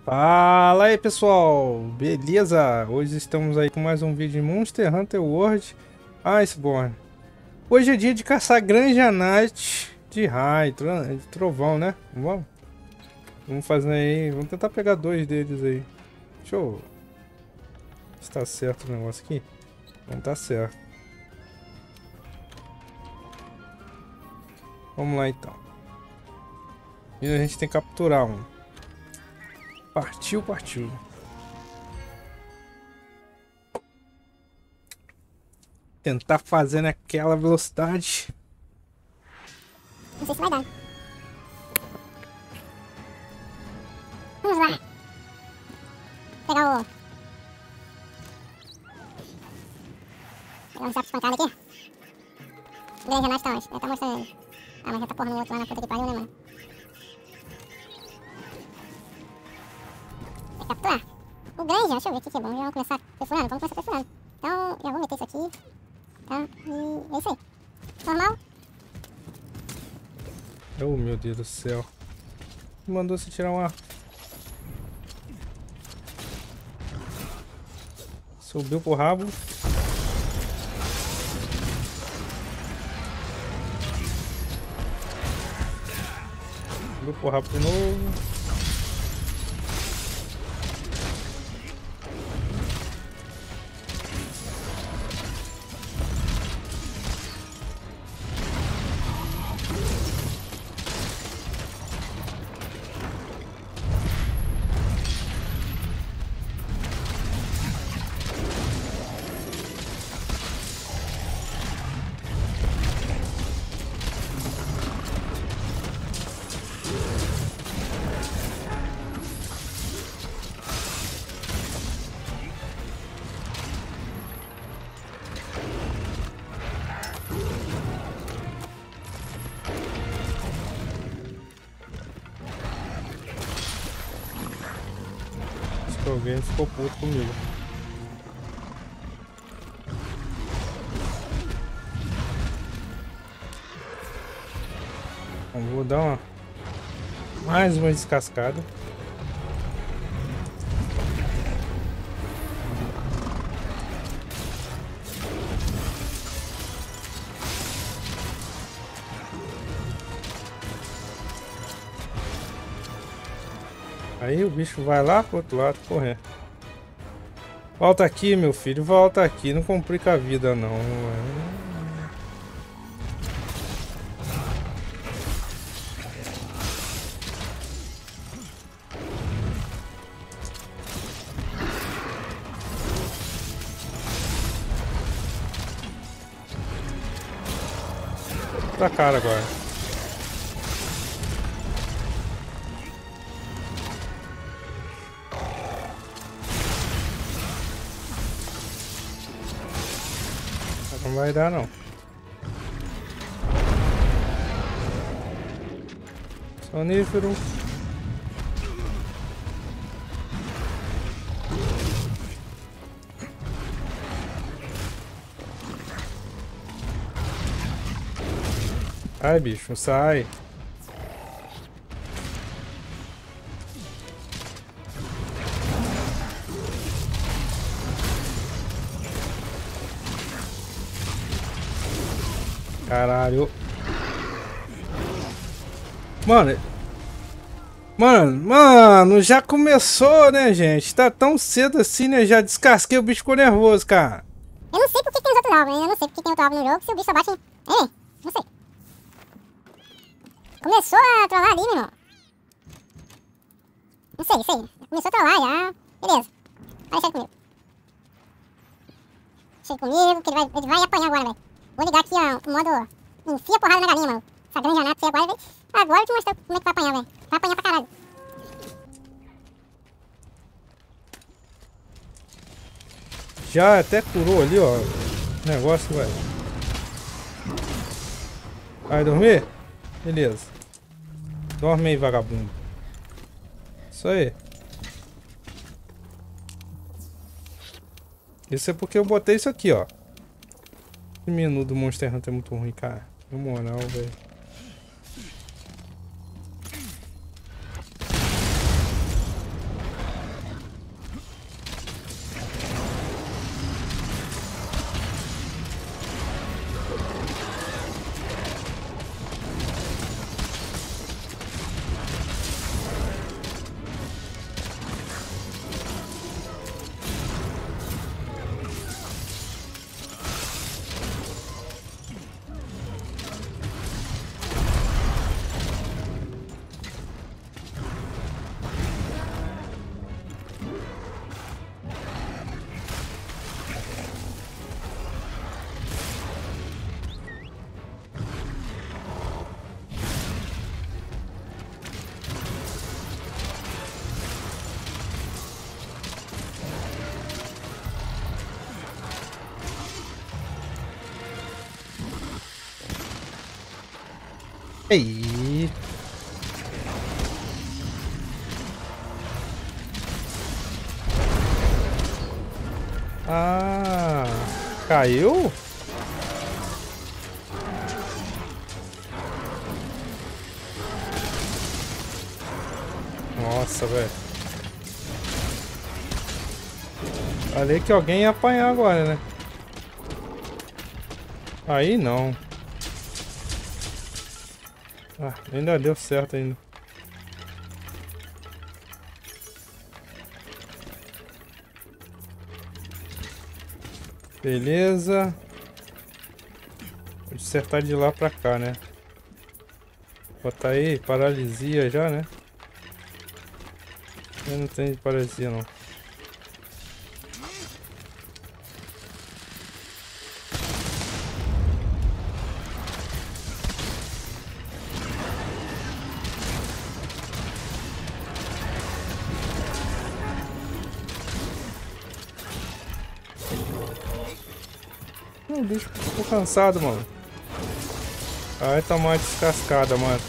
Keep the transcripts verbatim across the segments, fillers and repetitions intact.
Fala aí pessoal, beleza? Hoje estamos aí com mais um vídeo de Monster Hunter World Iceborne. Hoje é dia de caçar Granjanite de raio, de trovão, né? Vamos? Vamos fazer aí, vamos tentar pegar dois deles aí. Deixa eu ver se tá certo o negócio aqui. Não tá certo. Vamos lá então. E a gente tem que capturar um. Partiu, partiu. Tentar fazer naquela velocidade. Não sei se vai dar. Vamos lá. Pegar o... Pegar um sapo espancado aqui. O grande Renato tá onde? Ele tá mostrando ele. Ah, mas já tá porra no outro lá na puta que pariu, né, mano? Tem que capturar. O grande, deixa eu ver o que que é bom. Já vamos começar perfurando? Vamos começar perfurando. Então, já vou meter isso aqui. Tá? E é isso aí. Normal. Oh, meu Deus do céu. Mandou você tirar um arco. Subiu pro rabo. Subiu pro rabo de novo. Alguém ficou puto comigo. Bom, vou dar uma mais uma descascada. Aí o bicho vai lá pro outro lado correr. Volta aqui, meu filho, volta aqui. Não complica a vida, não. Pra cara agora. Não vai dar não. Sonífero. Ai, bicho, sai. Caralho. Mano. Mano, mano, já começou, né, gente? Tá tão cedo assim, né? Já descasquei, o bicho ficou nervoso, cara. Eu não sei porque tem os outros alvos, hein? Eu não sei porque tem outro alvo no jogo se o bicho só bate em... Ei, não sei. Começou a trollar ali, meu irmão. Não sei, sei. Começou a trollar já. Beleza. Vai deixar ele comigo. Deixa ele comigo, que ele vai, ele vai apanhar agora, velho. Vou ligar aqui, ó, o modo enfia porrada na galinha, mano. Essa grande janata aí agora, velho. Agora eu te mostro como é que vai apanhar, velho. Vai apanhar pra caralho. Já até curou ali, ó. O negócio, velho. Vai dormir? Beleza. Dorme aí, vagabundo. Isso aí. Isso é porque eu botei isso aqui, ó. Esse menu do Monster Hunter é muito ruim, cara. Na moral, velho. Ah, caiu? Nossa, velho. Falei que alguém ia apanhar agora, né? Aí não. Ah, ainda deu certo ainda. Beleza. Vou acertar de lá pra cá, né? Botar aí, paralisia já, né? Eu não tenho paralisia não. O bicho ficou cansado, mano. Vai tomar descascada, mano.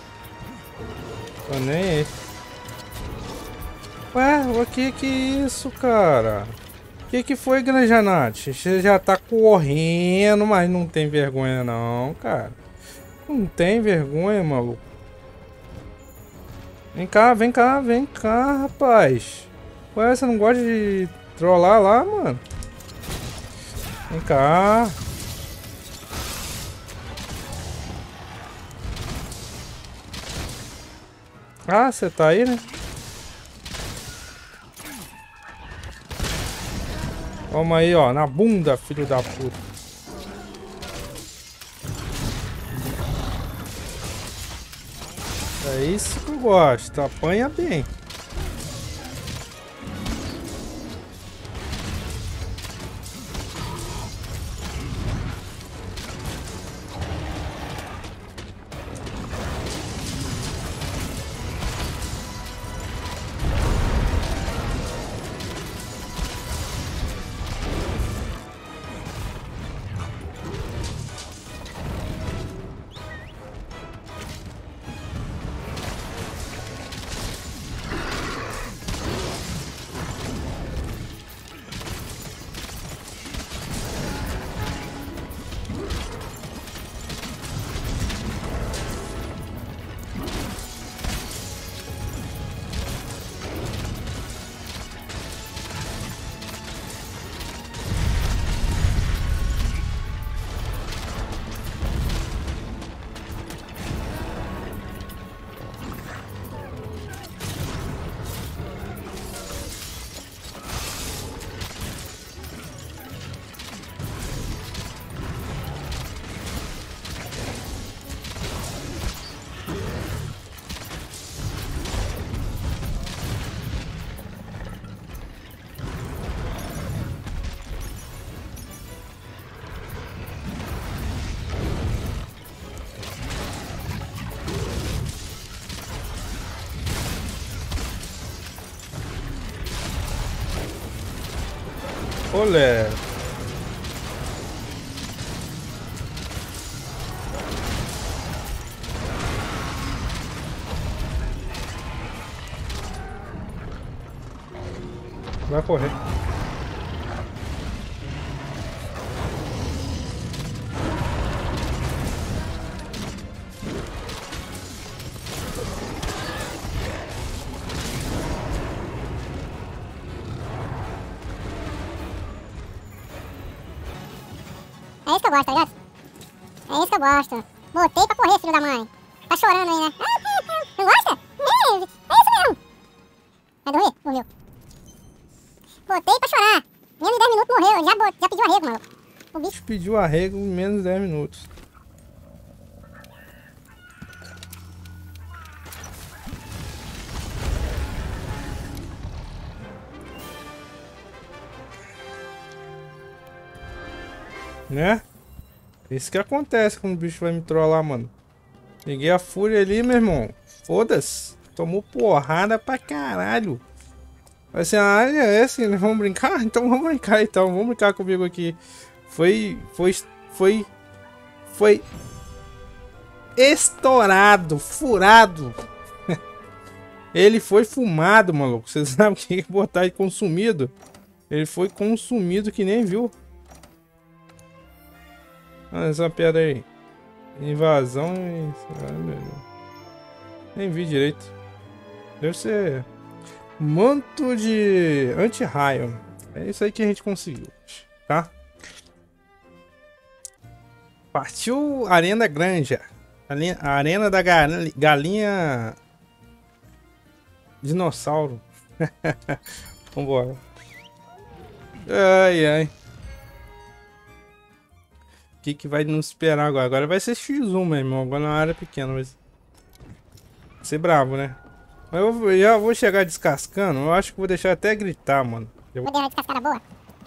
Tô nem aí. Ué, o que que é isso, cara? O que que foi, Granjanate? Você já tá correndo, mas não tem vergonha não, cara. Não tem vergonha, maluco. Vem cá, vem cá, vem cá, rapaz. Ué, você não gosta de trollar lá, mano? Vem cá. Ah, você tá aí, né? Toma aí, ó, na bunda, filho da puta. É isso que eu gosto, apanha bem. Olé. Vai correr. É isso que eu gosto, tá ligado? É isso que eu gosto. Botei pra correr, filho da mãe. Tá chorando aí, né? Não gosta? É, é isso mesmo. Vai dormir? Dormiu. Botei pra chorar. Menos de dez minutos morreu. Já, bot... já pediu arrego, maluco. O bicho Pediu arrego em menos de dez minutos. Né? Isso que acontece quando o bicho vai me trollar, mano. Peguei a fúria ali, meu irmão. Foda-se. Tomou porrada pra caralho. Vai assim, ah, é assim, né? Vamos brincar? Então vamos brincar então. Vamos brincar comigo aqui. Foi. Foi. Foi. Foi. Estourado. Furado. Ele foi fumado, maluco. Vocês sabem o que é botar ele consumido? Ele foi consumido que nem viu. Olha essa pedra aí. Invasão e... Ah, meu Deus. Nem vi direito. Deve ser... Manto de anti-raio. É isso aí que a gente conseguiu, tá? Partiu Arena Granja. A arena da galinha... Dinossauro. Vambora. Ai, ai. O que que vai nos esperar agora? Agora vai ser xis um, meu irmão. Agora na área pequena. Vai ser bravo, né? Mas eu já vou chegar descascando. Eu acho que vou deixar até gritar, mano. Eu... Vou dar uma descascada boa.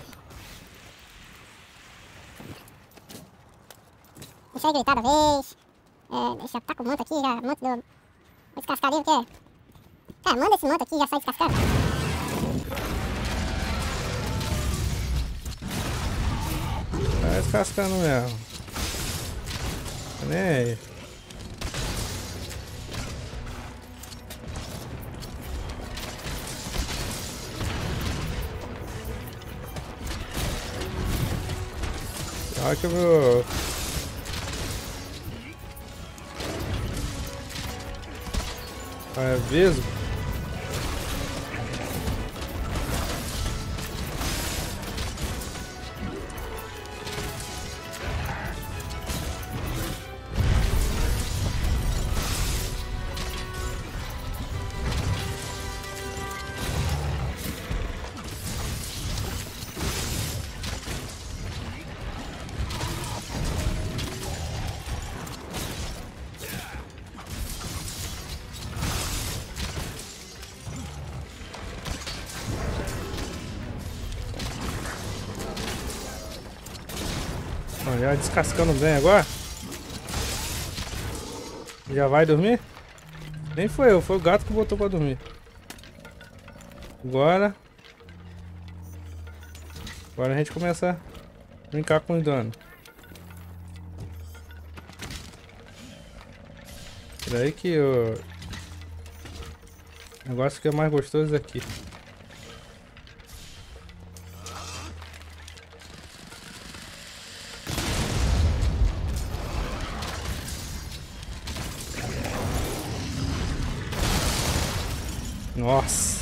Deixa eu gritar da vez. É, deixa eu tá com o manto aqui, já. Manto do... Vou descascar dele, porque... Cara, manda esse manto aqui e já sai descascando. Tá descascando mesmo. Nem aí. Olha que eu vou... É vesgo. Já descascando bem agora. Já vai dormir? Nem foi eu, foi o gato que botou pra dormir. Agora. Agora a gente começa a brincar com o dano. Daí que o negócio que é mais gostoso aqui. Nossa.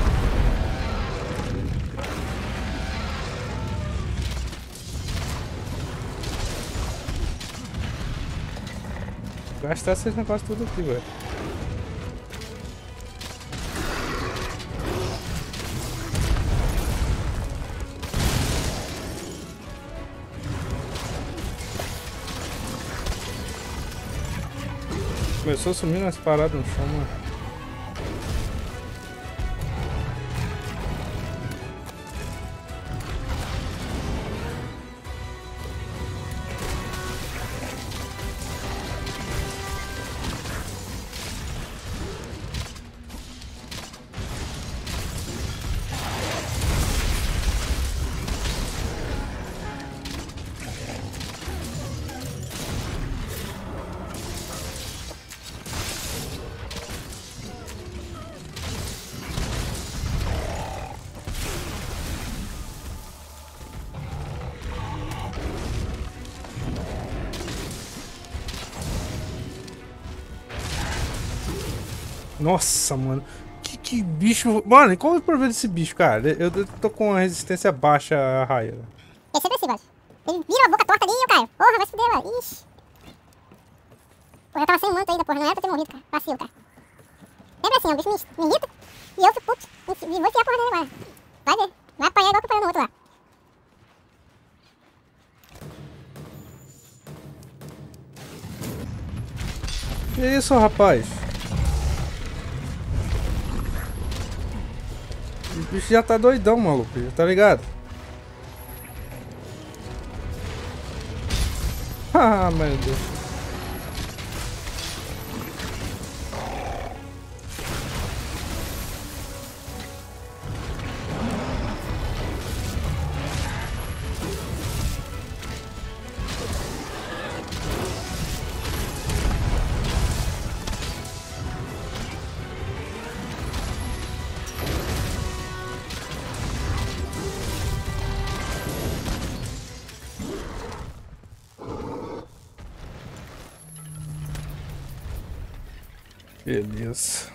Vou gastar esses negócios tudo aqui, velho. Começou a sumir nas paradas no chão, mano. Nossa, mano. Que, que bicho... Mano, e qual é o problema desse bicho, cara? Eu, eu tô com uma resistência baixa a raio. É sempre assim, mano. Ele vira a boca torta ali e eu caio. Porra, vai se fuder, mano. Ixi. Porra, eu tava sem manto ainda, porra. Não era pra ter morrido, cara. Vacilo, cara. Sempre assim, o bicho me, me irrita e eu fico puto. E vou enfiar a porra dele agora. Vai ver. Vai apanhar igual que apanhou no outro lá. Que isso, rapaz? O bicho já tá doidão, maluco. Já tá ligado? Ah, meu Deus. Beleza.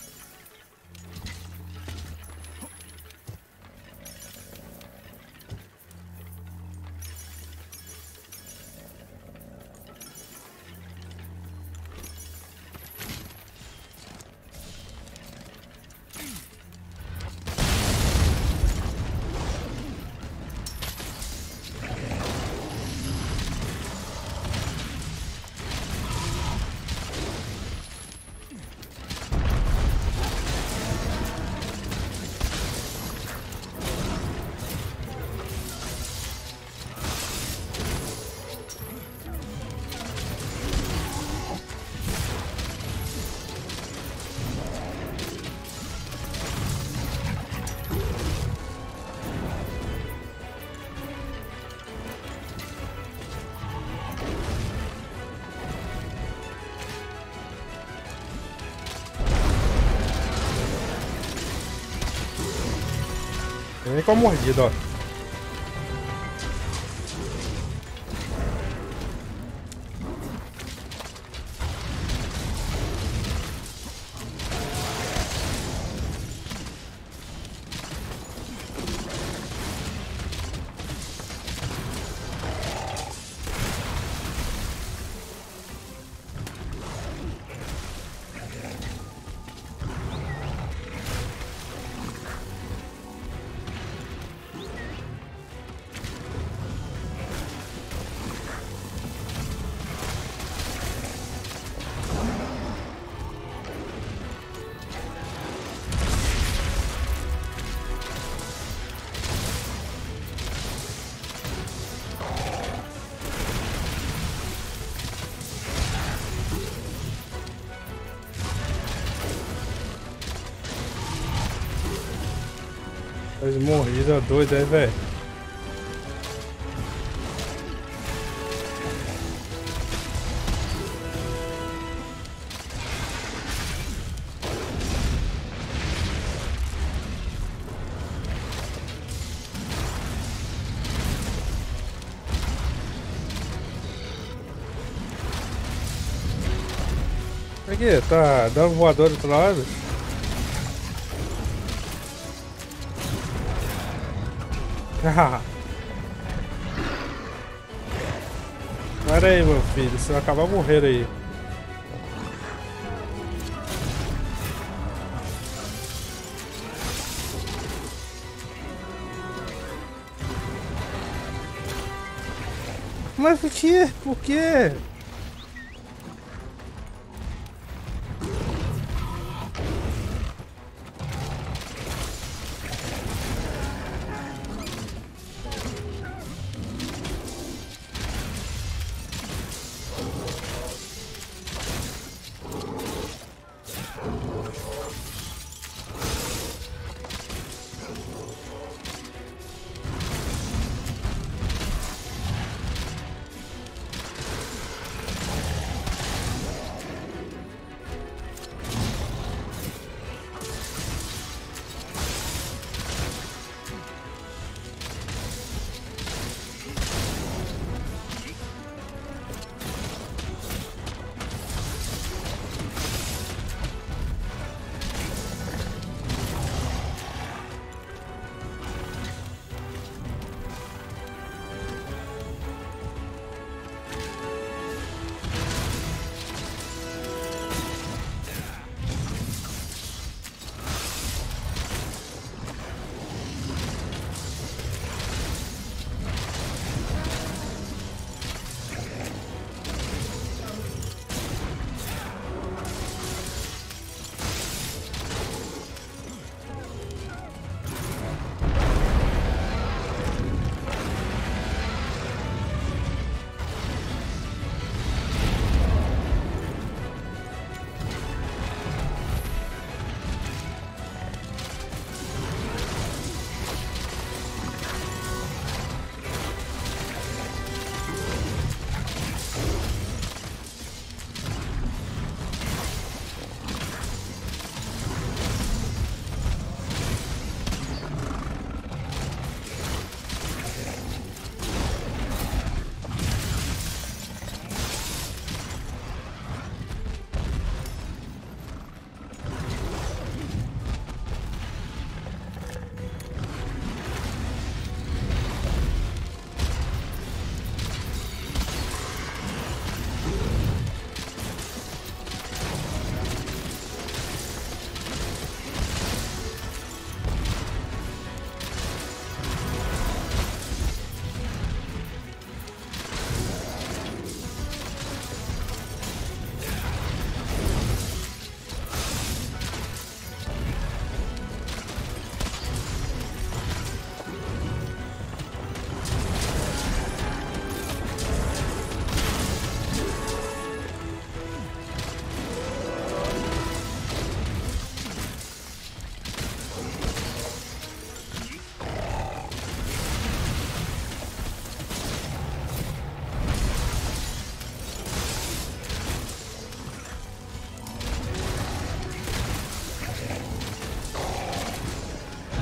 Vem com a mordida, ó. As morridas doidas, é, velho. Aqui, tá dando voador do outro lado. Pera aí, meu filho, você vai acabar morrendo aí. Mas por quê? Por quê?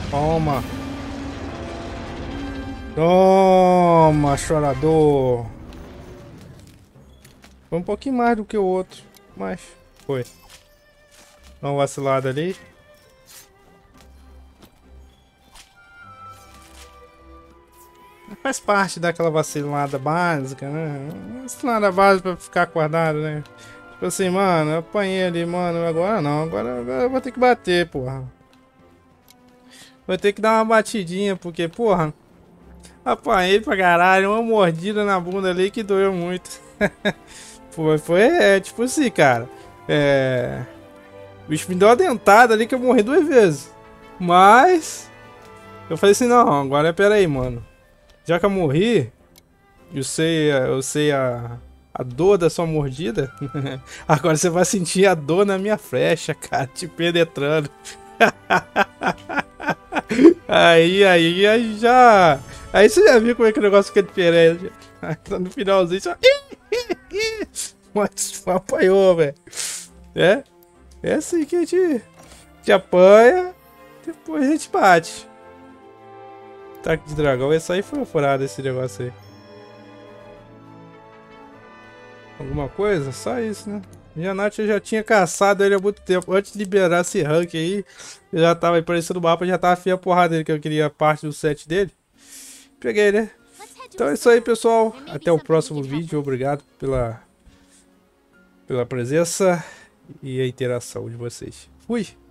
Toma. Toma, chorador. Foi um pouquinho mais do que o outro, mas foi. Dá uma vacilada ali. Faz parte daquela vacilada básica, né? Vacilada básica pra ficar acordado, né? Tipo assim, mano, eu apanhei ali, mano. Agora não, agora, agora eu vou ter que bater, porra. Vou ter que dar uma batidinha, porque, porra, apanhei pra caralho. Uma mordida na bunda ali que doeu muito. Foi, foi, é, tipo assim, cara. É. O bicho me deu uma dentada ali que eu morri duas vezes. Mas. Eu falei assim, não, agora pera aí, mano. Já que eu morri, eu sei, eu sei a, a dor da sua mordida. Agora você vai sentir a dor na minha flecha, cara, te penetrando. Aí, aí, aí já. Aí você já viu como é que o negócio fica diferente. No finalzinho só. Mas apanhou, velho. É? É assim que a gente, te apanha, depois a gente bate. Ataque de dragão, esse aí foi furado esse negócio aí. Alguma coisa? Só isso, né? Janate eu já tinha caçado ele há muito tempo. Antes de liberar esse rank aí, eu já tava aparecendo no mapa, já tava afim a porrada dele, que eu queria parte do set dele. Peguei, né? Então é isso aí, pessoal. Até o próximo vídeo. Obrigado pela, pela presença e a interação de vocês. Fui!